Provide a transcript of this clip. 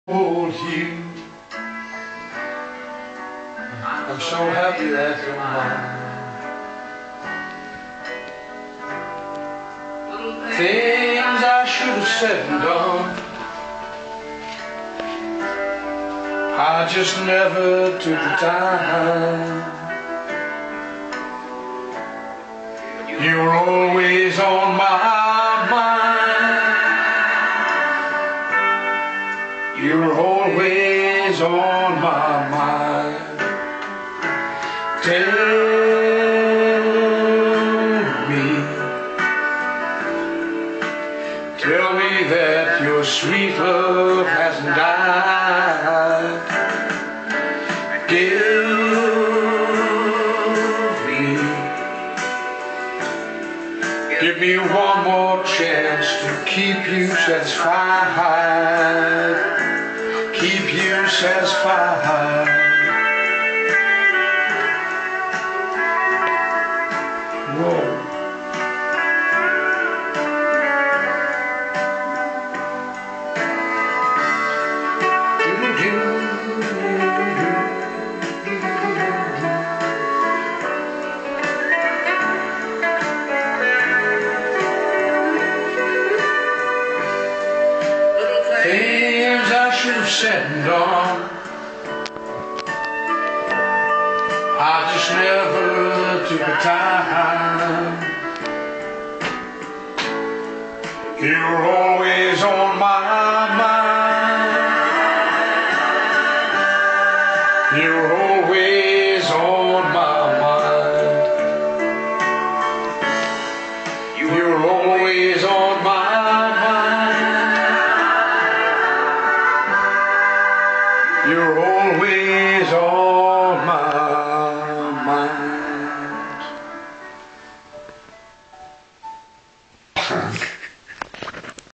hold you. I'm so happy that you're mine. Things I should have said and done, I just never took the time. You're always on my mind. You're always on my mind. Tell me that your sweet love hasn't died. Give me one more chance to keep you satisfied. Keep you satisfied. Whoa. Things I should have said and done, I just never took the time. You're always on my mind. You're always on my mind. You're always on my mind. You're always on